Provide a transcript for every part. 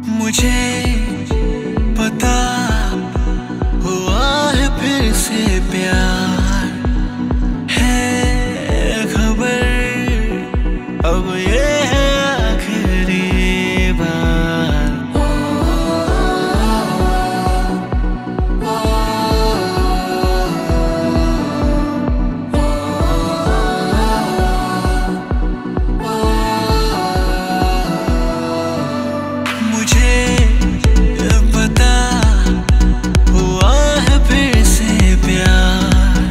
मुझे पता हुआ है फिर से प्यार है खबर अब ये है आखिरी बार। मुझे पता हुआ है फिर से प्यार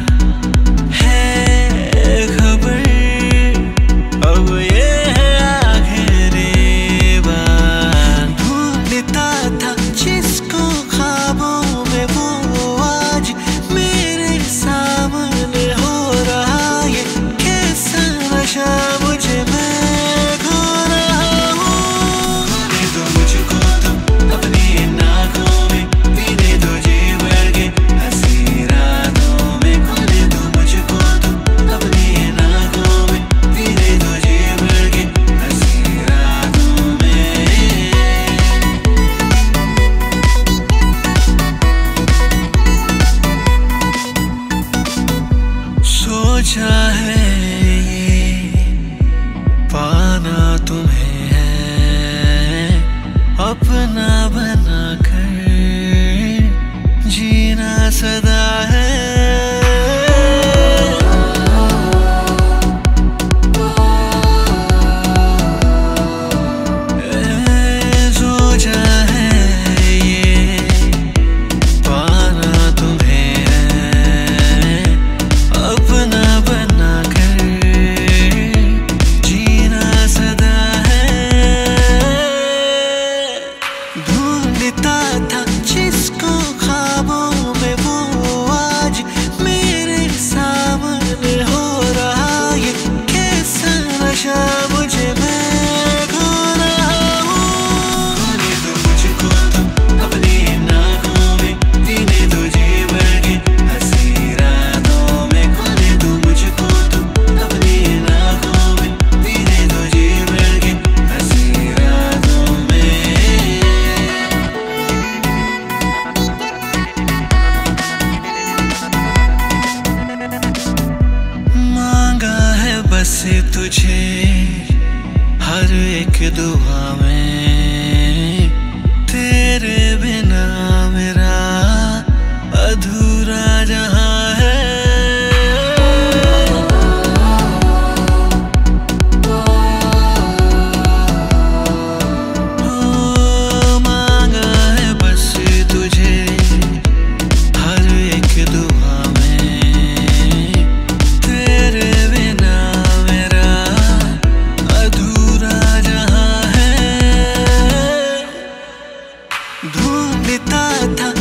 है खबर अब ये है आखिरी बार। ढूंढता था जिसको ख्वाबों में वो आज मेरे सामने हो रहा ये कैसा नशा मुझे मैं खो रहा हूँ। खोने दो मुझको तुम अपनी नाकों में पीने दो जी भर के हंसी रातों में। खोने दो मुझको तुम अपनी नाकों में पीने दो जी भर के हंसी रातों में। सोचा है ये पाना तुम्हें है अपना बना कर जीना सदा है। सोचा है ये पाना तुम्हें है अपना बना कर जीना सदा है। ढूंढता था जिसको ख्वाबों में वो आज मेरे सामने हो रहा ये कैसा नशा मुझे मैं खो रहा हूँ। खोने दो मुझको तुम अपनी नाकों में पीने दो जी भर के हंसी रातों में। खोने दो मुझको तुम अपनी नाकों में पीने दो जी भर के हंसी रातों में। मांगा है बस तुझे हर एक दुआ में तेरे बिना मेरा अधूरा जहां है। मांगा है बस तुझे हर एक दुआ में तेरे बिना मेरा अधूरा जहां है। ढूंढता था